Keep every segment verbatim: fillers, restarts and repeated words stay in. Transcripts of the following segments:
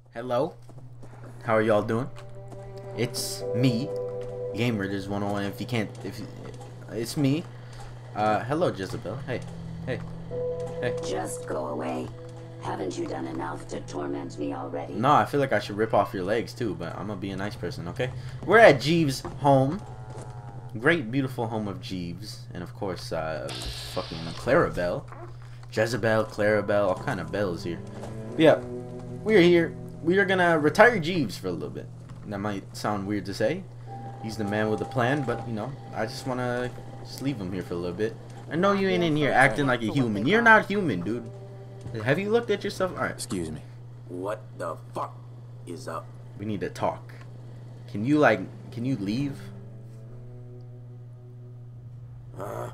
Hello, how are y'all doing? It's me, GamerDiz one oh one. If you can't, if you, it's me. Uh, hello, Jezebel. Hey, hey, hey. Just go away. Haven't you done enough to torment me already? No, I feel like I should rip off your legs too, but I'm gonna be a nice person, okay? We're at Jeeves' home. Great, beautiful home of Jeeves, and of course, uh, fucking Clarabelle, Jezebel, Clarabelle, all kind of bells here. But yeah, we're here. We are gonna retire Jeeves for a little bit. That might sound weird to say. He's the man with a plan, but you know, I just wanna just leave him here for a little bit. I know you ain't in here acting like a human. You're not human, dude. Have you looked at yourself? All right. Excuse me. What the fuck is up? We need to talk. Can you like? Can you leave? Huh?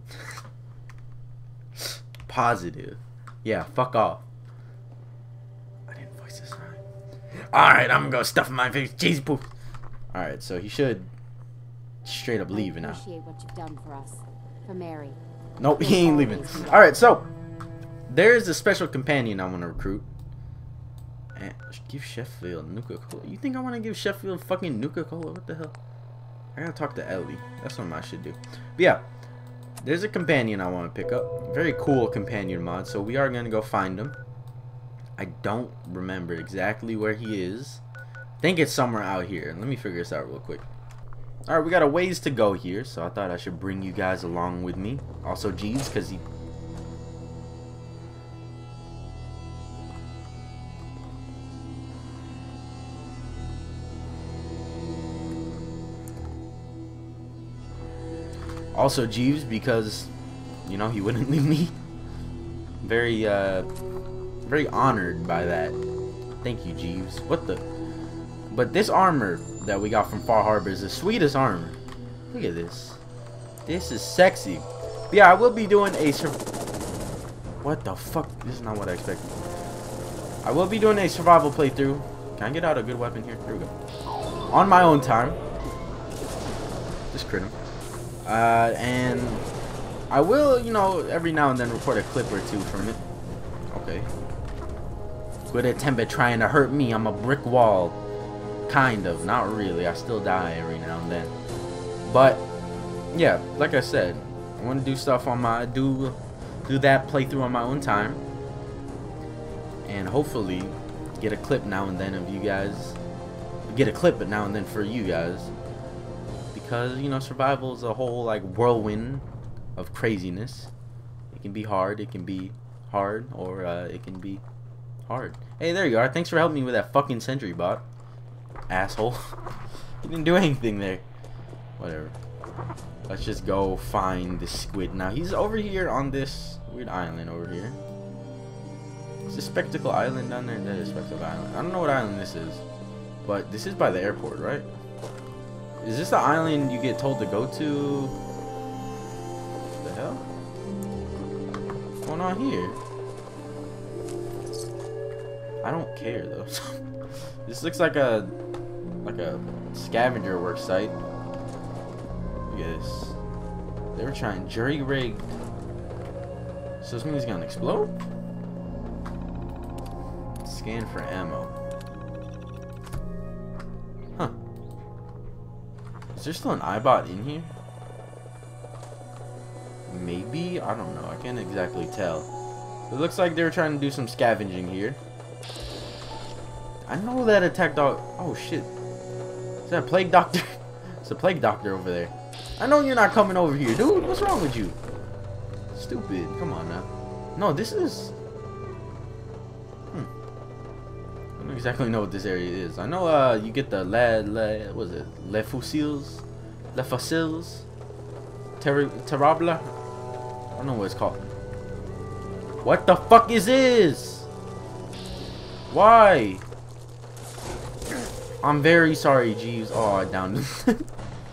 Positive. Yeah. Fuck off. I didn't voice this right. All right. I'm gonna go stuff in my face. Jeez, poof. All right. So he should straight up leave now. Appreciate what you've done for us, for Mary. Nope. He ain't leaving. All right. So. There's a special companion I want to recruit. And give Sheffield Nuka-Cola. You think I want to give Sheffield fucking Nuka-Cola? What the hell? I gotta talk to Ellie. That's what I should do. But yeah, there's a companion I want to pick up. Very cool companion mod. So we are going to go find him. I don't remember exactly where he is. I think it's somewhere out here. Let me figure this out real quick. Alright, we got a ways to go here. So I thought I should bring you guys along with me. Also Jeeves, because he... Also Jeeves, because, you know, he wouldn't leave me. Very, uh, very honored by that. Thank you, Jeeves. What the? But this armor that we got from Far Harbor is the sweetest armor. Look at this. This is sexy. But yeah, I will be doing a... What the fuck? This is not what I expected. I will be doing a survival playthrough. Can I get out a good weapon here? Here we go. On my own time. Just crit him. Uh, and I will, you know, every now and then record a clip or two from it. Okay. Good attempt at trying to hurt me. I'm a brick wall. Kind of. Not really. I still die every now and then. But, yeah, like I said, I want to do stuff on my, do, do that playthrough on my own time. And hopefully get a clip now and then of you guys. Get a clip now and then for you guys. Because, you know, survival is a whole, like, whirlwind of craziness. It can be hard, it can be hard, or uh, it can be hard. Hey, there you are. Thanks for helping me with that fucking sentry bot. Asshole. You didn't do anything there. Whatever. Let's just go find the squid. Now, he's over here on this weird island over here. Is this Spectacle Island down there? That is Spectacle Island. I don't know what island this is. But this is by the airport, right? Is this the island you get told to go to? What the hell? What's going on here? I don't care though. This looks like a like a scavenger work site. Look at this. They were trying jury rigged. So this means it's gonna explode? Scan for ammo. Huh. Is there still an iBot in here? Maybe? I don't know. I can't exactly tell. It looks like they were trying to do some scavenging here. I know that attack dog... Oh, shit. Is that a plague doctor? It's a plague doctor over there. I know you're not coming over here, dude. What's wrong with you? Stupid. Come on now. No, this is... Hmm. I don't exactly know what this area is. I know uh, you get the le... le what was it? Le Fusils? Le Fossils? Ter Terrible? I don't know what it's called. What the fuck is this? Why? I'm very sorry, Jeeves. Oh, I downed him.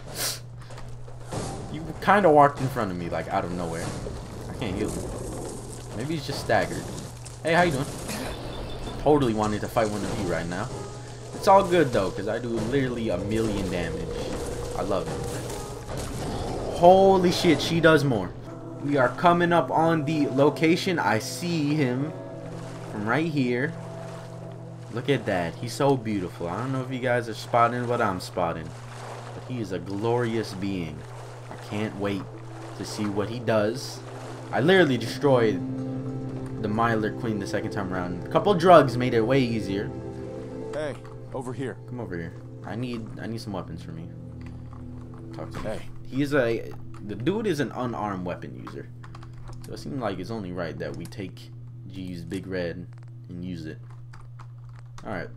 You kind of walked in front of me, like, out of nowhere. I can't heal him. Maybe he's just staggered. Hey, how you doing? Totally wanted to fight one of you right now. It's all good, though, because I do literally a million damage. I love it. Holy shit, she does more. We are coming up on the location. I see him from right here. Look at that. He's so beautiful. I don't know if you guys are spotting what I'm spotting, but he is a glorious being. I can't wait to see what he does. I literally destroyed the Myler Queen the second time around. A couple drugs made it way easier. Hey, over here. Come over here. I need I need some weapons for me. Talk to me. Hey. He's a the dude is an unarmed weapon user. So it seems like it's only right that we take G's Big Red and use it. Alright.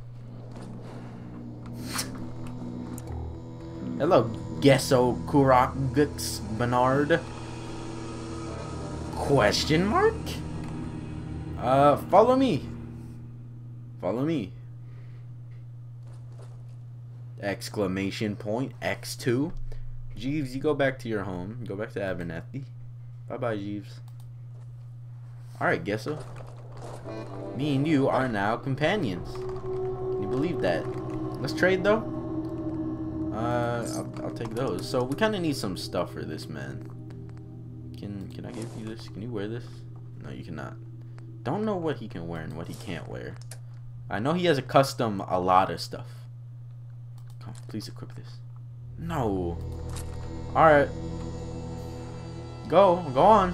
Hello, Gesso Kurak Gux Bernard. Question mark? Uh, follow me. Follow me. Exclamation point. X two. Jeeves, you go back to your home. Go back to Abernathy. Bye-bye, Jeeves. Alright, Gesso. Me and you are now companions. Can you believe that? Let's trade, though. Uh, I'll, I'll take those. So, we kind of need some stuff for this, man. Can, can I give you this? Can you wear this? No, you cannot. Don't know what he can wear and what he can't wear. I know he has a custom a lot of stuff. Come on, please equip this. No. Alright. Go. Go on.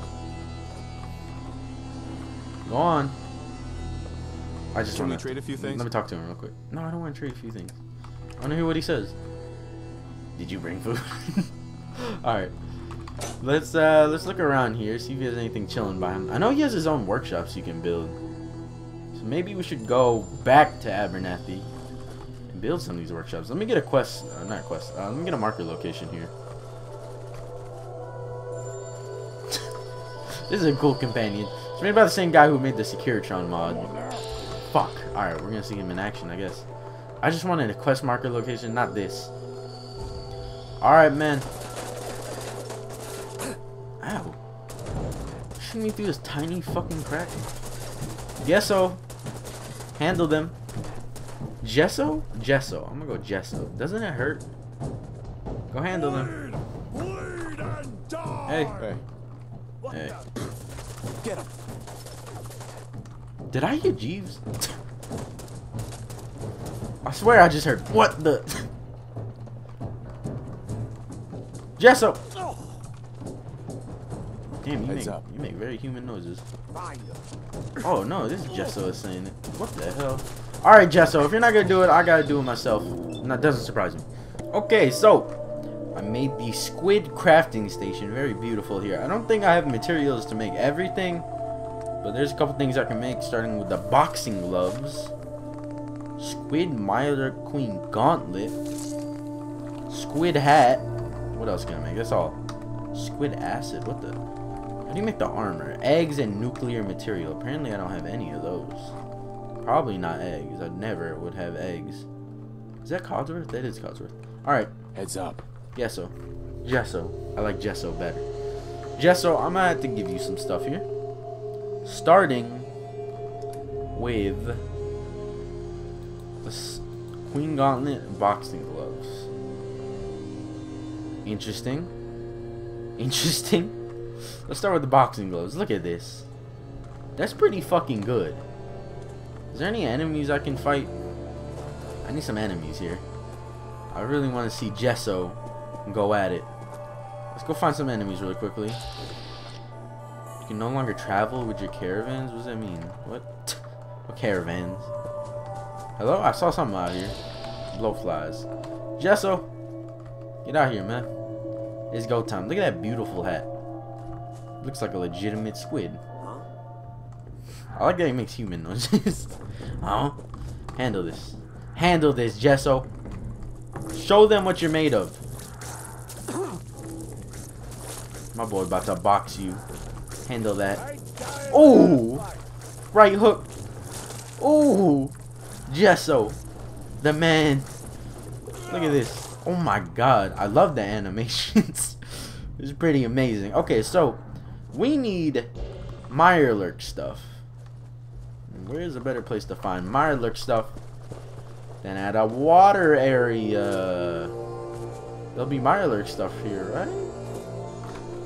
Go on. I just Can want we trade a few things? Let me talk to him real quick. No, I don't want to trade a few things. I want to hear what he says. Did you bring food? Alright. Let's uh let's look around here, see if he has anything chilling by him. I know he has his own workshops you can build. So maybe we should go back to Abernathy and build some of these workshops. Let me get a quest, uh, not a quest, uh, let me get a marker location here. This is a cool companion. It's made by the same guy who made the Securitron mod. Fuck. Alright, we're gonna see him in action, I guess. I just wanted a quest marker location, not this. Alright, man. Ow. Shooting me through this tiny fucking crack. Gesso. Handle them. Gesso? Gesso. I'm gonna go Gesso. Doesn't it hurt? Go handle them. Bleed and die. Hey. Hey. Hey. Get him. Did I hear Jeeves? I swear I just heard. What the? Gesso! Damn, you Heads make, up. you make very human noises. Oh no, this is Gesso is saying it. What the hell? Alright, Gesso, if you're not gonna do it, I gotta do it myself. And that doesn't surprise me. Okay, so I made the squid crafting station. Very beautiful here. I don't think I have materials to make everything, but there's a couple things I can make, starting with the boxing gloves. Squid Myler Queen gauntlet. Squid hat. What else can I make? That's all. Squid acid. What the? How do you make the armor? Eggs and nuclear material. Apparently I don't have any of those. Probably not eggs. I never would have eggs. Is that Codsworth? That is Codsworth. Alright. Heads up. Gesso. Gesso. I like Gesso better. Gesso, I'm gonna have to give you some stuff here. Starting with the Queen Gauntlet and boxing gloves. Interesting. Interesting. Let's start with the boxing gloves. Look at this. That's pretty fucking good. Is there any enemies I can fight? I need some enemies here. I really want to see Gesso go at it. Let's go find some enemies really quickly. You can no longer travel with your caravans? What does that mean? What? What caravans? Hello? I saw something out here. Blowflies. Gesso! Get out here, man. It's go time. Look at that beautiful hat. Looks like a legitimate squid. I like that he makes human noises. Huh? Handle this. Handle this, Gesso. Show them what you're made of. My boy about to box you. Handle that. Ooh! Right hook. Ooh! Gesso. The man. Look at this. Oh my god. I love the animations. It's pretty amazing. Okay, so we need Mirelurk stuff. Where is a better place to find Mirelurk stuff than at a water area? There'll be Mirelurk stuff here, right?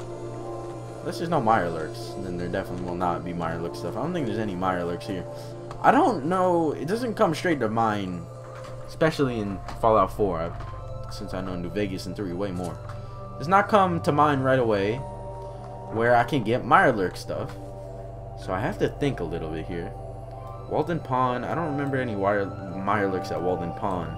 Unless there's no Mirelurks, then there definitely will not be Mirelurk stuff. I don't think there's any Mirelurks here. I don't know. It doesn't come straight to mind, especially in Fallout four. I've, since I know New Vegas and three way more, does not come to mind right away where I can get Mirelurk stuff. So I have to think a little bit here. Walden Pond. I don't remember any wire Mirelurks at Walden Pond.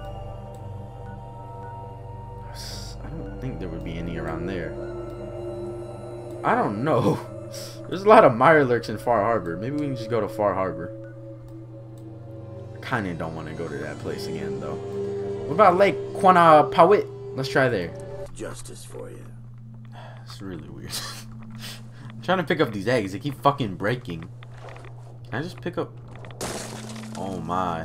I don't think there would be any around there. I don't know. There's a lot of Mirelurks in Far Harbor. Maybe we can just go to Far Harbor. I kind of don't want to go to that place again, though. What about Lake Quanapawit? Let's try there. Justice for you. It's really weird. I'm trying to pick up these eggs. They keep fucking breaking. Can I just pick up... Oh my.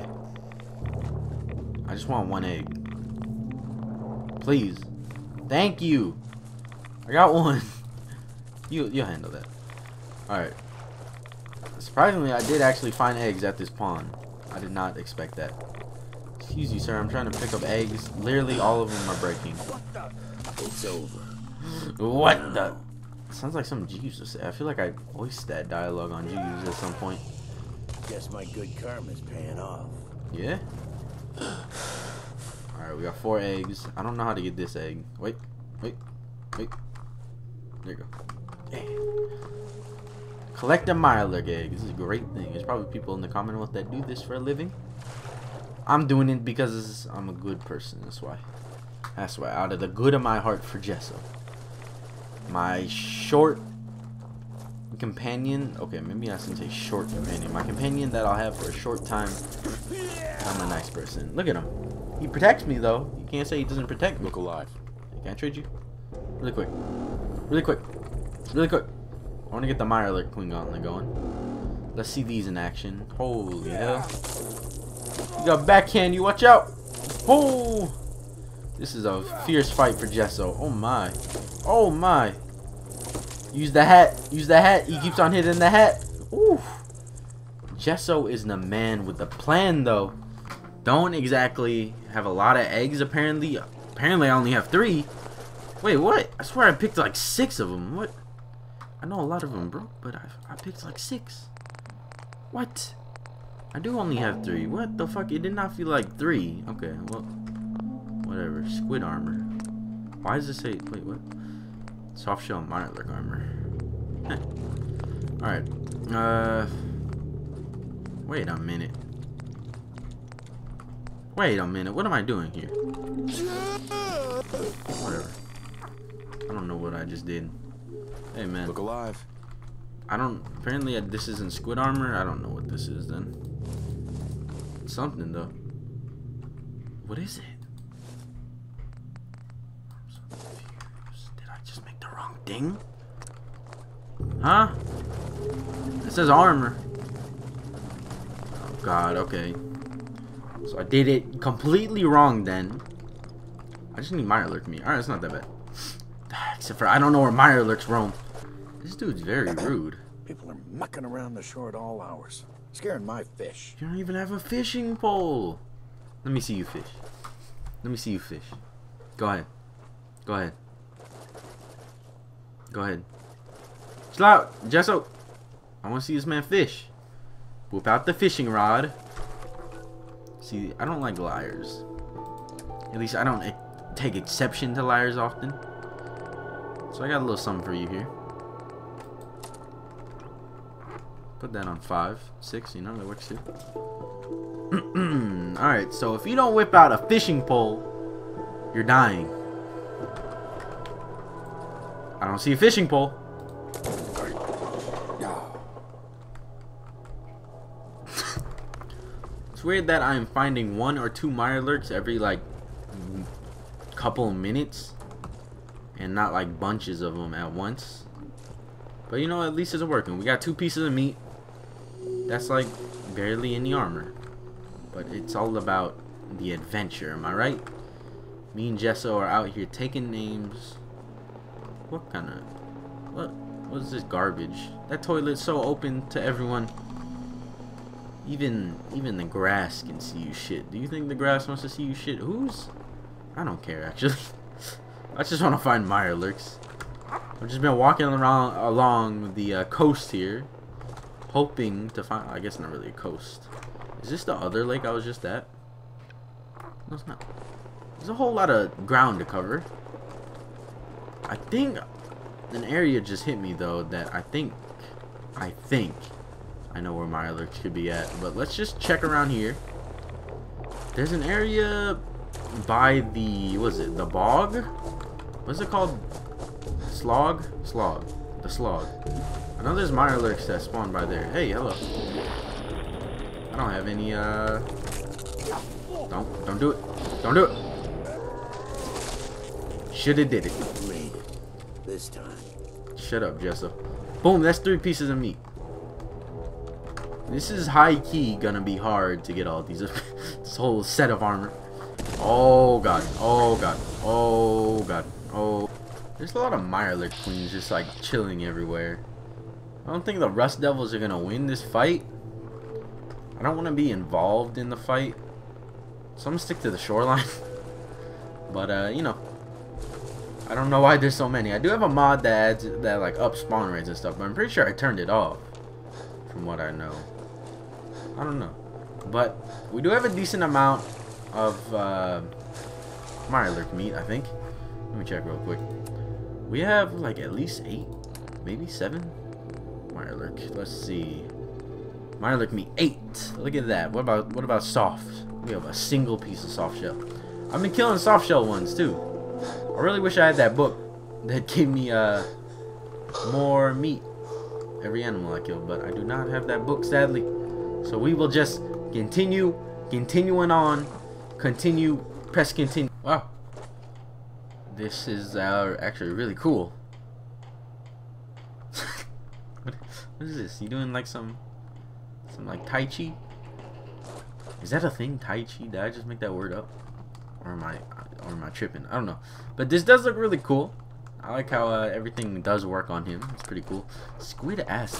I just want one egg. Please. Thank you. I got one. You, you'll handle that. Alright. Surprisingly, I did actually find eggs at this pond. I did not expect that. Excuse you, sir. I'm trying to pick up eggs. Literally, all of them are breaking. It's over. What the? Sounds like some Jeeves would say. I feel like I voiced that dialogue on Jeeves at some point. Guess my good karma's paying off. Yeah? Alright, we got four eggs. I don't know how to get this egg. Wait, wait, wait. There you go. Yeah. Collect a Mirelurk egg. This is a great thing. There's probably people in the Commonwealth that do this for a living. I'm doing it because I'm a good person. That's why. That's why. Out of the good of my heart for Jesso. My short companion. Okay, maybe I shouldn't say short companion. My companion that I'll have for a short time. I'm a nice person. Look at him. He protects me, though. You can't say he doesn't protect me. Look alive. Can I trade you? Really quick. Really quick. Really quick. I want to get the Mirelurk Queen Gauntlet going. Let's see these in action. Holy hell. You got backhand, you watch out. Oh! This is a fierce fight for Jesso. Oh my. Oh my. Use the hat. Use the hat. He keeps on hitting the hat. Ooh. Jesso is the man with the plan, though. Don't exactly have a lot of eggs, apparently. Apparently, I only have three. Wait, what? I swear I picked like six of them. What? I know a lot of them broke, but I, I picked like six. What? I do only have three. What the fuck? It did not feel like three. Okay, well, whatever. Squid armor. Why does it say? Wait, what? Soft shell Mirelurk armor. All right. Uh. Wait a minute. Wait a minute. What am I doing here? Whatever. I don't know what I just did. Hey man. Look alive. I don't. Apparently, uh, this isn't squid armor. I don't know what this is then. It's something though. What is it? I'm so confused. Did I just make the wrong thing? Huh? It says armor. Oh god. Okay. So I did it completely wrong then. I just need Mirelurk meat. Alright, it's not that bad. Except for I don't know where Mirelurks roam. This dude's very rude. People are mucking around the shore at all hours, scaring my fish. You don't even have a fishing pole. Let me see you fish. Let me see you fish. Go ahead. Go ahead. Go ahead. Chill out, Jesso. I want to see this man fish. Whip out the fishing rod. See, I don't like liars. At least I don't e take exception to liars often. So I got a little something for you here. Put that on five, six, you know, that works too. Alright, so if you don't whip out a fishing pole, you're dying. I don't see a fishing pole. It's weird that I'm finding one or two Mirelurks every like couple of minutes and not like bunches of them at once. But you know, at least it's working. We got two pieces of meat. That's like barely any armor. But it's all about the adventure, am I right? Me and Jesso are out here taking names. What kind of... What, what is this garbage? That toilet's so open to everyone. Even even the grass can see you shit. Do you think the grass wants to see you shit? Who's? I don't care, actually. I just want to find Mirelurks. I've just been walking around along the uh, coast here, hoping to find, I guess not really a coast. Is this the other lake I was just at? No, it's not. There's a whole lot of ground to cover. I think an area just hit me though that I think, I think I know where Mirelurk could be at. But let's just check around here. There's an area by the, what is it, the bog? What's it called? Slog? Slog. The slog. I know there's Mirelurks that spawn by there. Hey, hello. I don't have any, uh... Don't, don't do it. Don't do it. Shoulda did it. Made it. This time. Shut up, Jessa. Boom, that's three pieces of meat. This is high-key gonna be hard to get all these. This whole set of armor. Oh, God. Oh, God. Oh, God. Oh. There's a lot of Mirelurk queens just, like, chilling everywhere. I don't think the Rust Devils are gonna win this fight. I don't want to be involved in the fight, so I'm gonna stick to the shoreline. But uh, you know, I don't know why there's so many. I do have a mod that adds that like up spawn rates and stuff, but I'm pretty sure I turned it off, from what I know. I don't know, but we do have a decent amount of uh, Mirelurk meat, I think. Let me check real quick. We have like at least eight, maybe seven. Mirelurk. Let's see. Mirelurk meat eight. Look at that. What about what about soft? We have a single piece of soft shell. I've been killing soft shell ones too. I really wish I had that book that gave me uh more meat every animal I killed, but I do not have that book, sadly. So we will just continue, continuing on, continue, press continue. Wow, this is uh, actually really cool. What is this? You doing like some, some like Tai Chi? Is that a thing, Tai Chi? Did I just make that word up? Or am I, or am I tripping? I don't know. But this does look really cool. I like how uh, everything does work on him. It's pretty cool. Squid acid.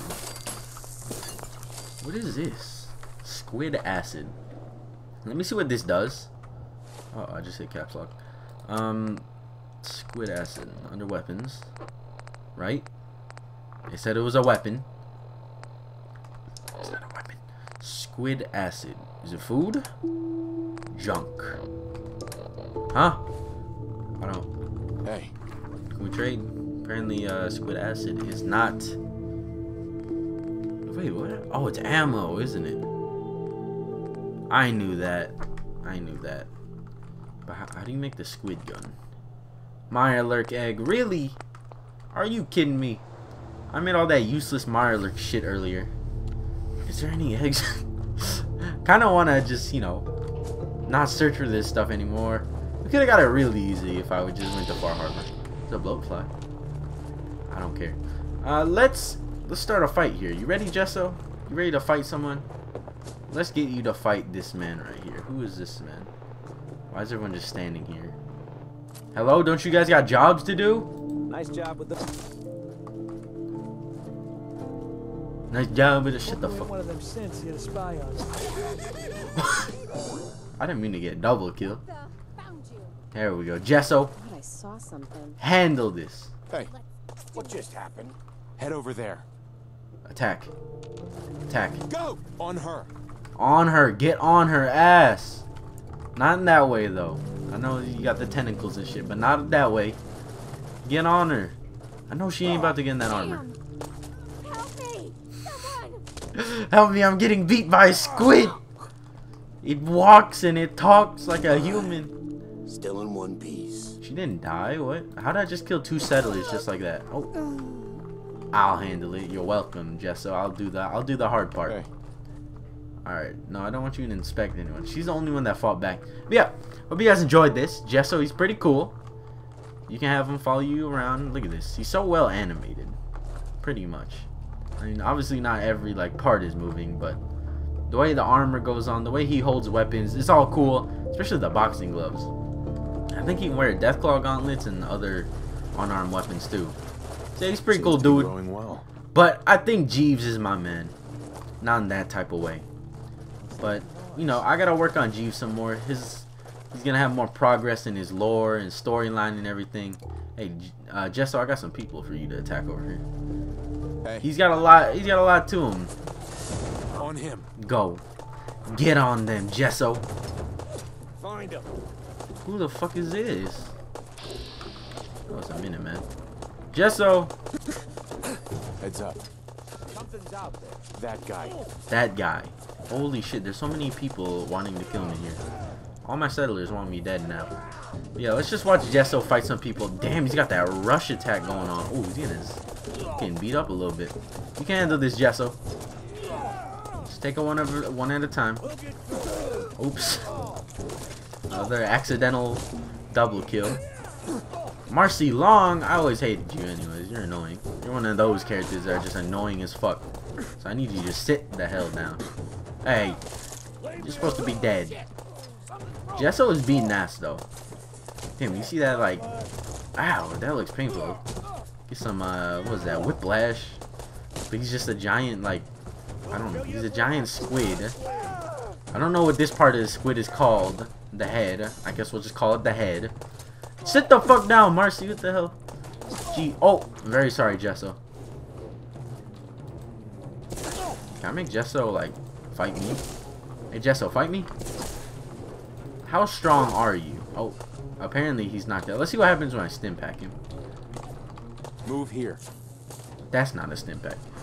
What is this? Squid acid. Let me see what this does. Oh, I just hit caps lock. Um, squid acid under weapons, right? They said it was a weapon. It's not a weapon. Squid acid. Is it food? Junk. Huh? I don't. Hey. Can we trade? Apparently, uh, squid acid is not. Wait, what? Oh, it's ammo, isn't it? I knew that. I knew that. But how, how do you make the squid gun? Mirelurk egg. Really? Are you kidding me? I made all that useless Mirelurk shit earlier. Is there any eggs? Kind of want to just, you know, not search for this stuff anymore. We could have got it really easy if I would just went to Far Harbor. It's a bloatfly. I don't care. Uh, let's let's start a fight here. You ready, Jesso? You ready to fight someone? Let's get you to fight this man right here. Who is this man? Why is everyone just standing here? Hello? Don't you guys got jobs to do? Nice job with the. Nice job with the shit the We're fuck. one of them synths here to spy on us. I didn't mean to get double kill. Found you. There we go. Jesso, Thought I saw something. handle this. Hey, What just happened? head over there. Attack. Attack. Go! On her. On her. Get on her ass. Not in that way, though. I know you got the tentacles and shit, but not that way. Get on her. I know she ain't about to get in that armor. Help me! Someone! Help me, I'm getting beat by a squid. It walks and it talks like a human. Still in one piece. She didn't die, what? How did I just kill two settlers just like that? Oh. I'll handle it. You're welcome, Jesso. I'll do that. I'll do the hard part. Hey. Alright, no, I don't want you to inspect anyone. She's the only one that fought back. But yeah, hope you guys enjoyed this. Jesso, he's pretty cool. You can have him follow you around. Look at this. He's so well animated. Pretty much. I mean, obviously not every like part is moving, but the way the armor goes on, the way he holds weapons, it's all cool. Especially the boxing gloves. I think he can wear Deathclaw gauntlets and other unarmed weapons too. So he's pretty cool dude. Going well. But I think Jeeves is my man. Not in that type of way. But, you know, I gotta work on Jeeves some more. His He's gonna have more progress in his lore and storyline and everything. Hey, uh, Jesso, I got some people for you to attack over here. Hey. He's got a lot. He's got a lot to him. On him. Go. Get on them, Gesso. Find him. Who the fuck is this? Oh, it's a minute, man. Gesso. Heads up. Something's out there. That guy. That guy. Holy shit, there's so many people wanting to kill me here. All my settlers want me dead now. But yeah, let's just watch Gesso fight some people. Damn, he's got that rush attack going on. Oh, he's getting, his, getting beat up a little bit. You can handle this, Gesso. Just take it one, over, one at a time. Oops. Another accidental double kill. Marcy Long, I always hated you anyways. You're annoying. You're one of those characters that are just annoying as fuck. So I need you to sit the hell down. Hey, you're supposed to be dead. Gesso is beating ass though. Damn, you see that like, ow, that looks painful. Get some, uh, what was that, whiplash? But he's just a giant, like, I don't know, he's a giant squid. I don't know what this part of the squid is called. The head. I guess we'll just call it the head. Sit the fuck down, Marcy. What the hell? Gee, oh, I'm very sorry, Gesso. Can I make Gesso, like, fight me? Hey, Gesso, fight me? How strong are you? Oh, apparently he's knocked out. Let's see what happens when I stim pack him. Move here. That's not a stim pack.